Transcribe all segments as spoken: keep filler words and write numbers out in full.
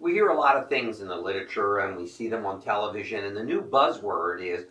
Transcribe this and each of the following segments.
We hear a lot of things in the literature and we see them on television, and the new buzzword is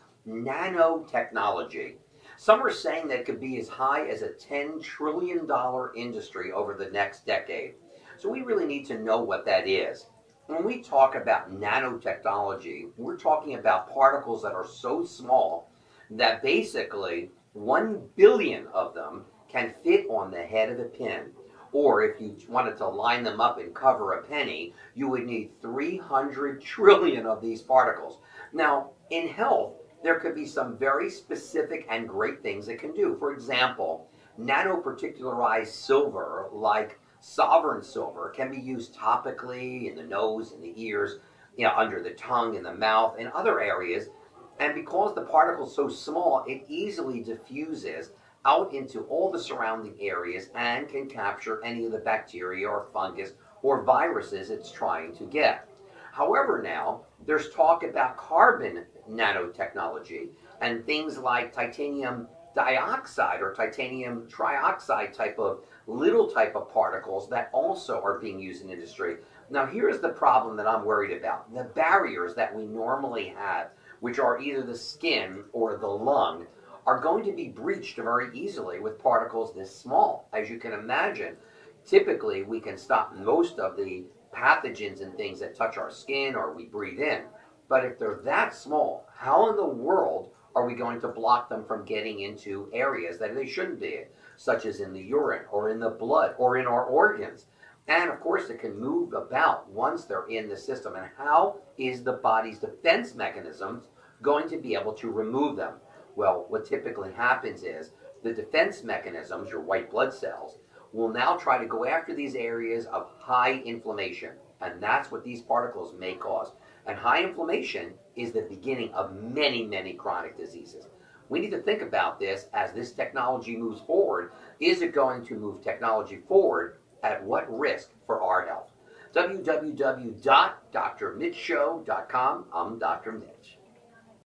nanotechnology. Some are saying that it could be as high as a ten trillion dollars industry over the next decade. So we really need to know what that is. When we talk about nanotechnology, we're talking about particles that are so small that basically one billion of them can fit on the head of a pin. Or if you wanted to line them up and cover a penny, you would need three hundred trillion of these particles. Now, in health, there could be some very specific and great things it can do. For example, nanoparticularized silver, like sovereign silver, can be used topically in the nose, in the ears, you know, under the tongue, in the mouth, and other areas. And because the particle is so small, it easily diffuses out into all the surrounding areas and can capture any of the bacteria or fungus or viruses it's trying to get. However, now there's talk about carbon nanotechnology and things like titanium dioxide or titanium trioxide type of little type of particles that also are being used in industry. Now, here's the problem that I'm worried about. The barriers that we normally have, which are either the skin or the lung, are going to be breached very easily with particles this small. As you can imagine, typically we can stop most of the pathogens and things that touch our skin or we breathe in. But if they're that small, how in the world are we going to block them from getting into areas that they shouldn't be, such as in the urine or in the blood or in our organs? And of course, it can move about once they're in the system. And how is the body's defense mechanisms going to be able to remove them? Well, what typically happens is the defense mechanisms, your white blood cells, will now try to go after these areas of high inflammation. And that's what these particles may cause. And high inflammation is the beginning of many, many chronic diseases. We need to think about this as this technology moves forward. Is it going to move technology forward at what risk for our health? w w w dot dr mitch show dot com. I'm Doctor Mitch.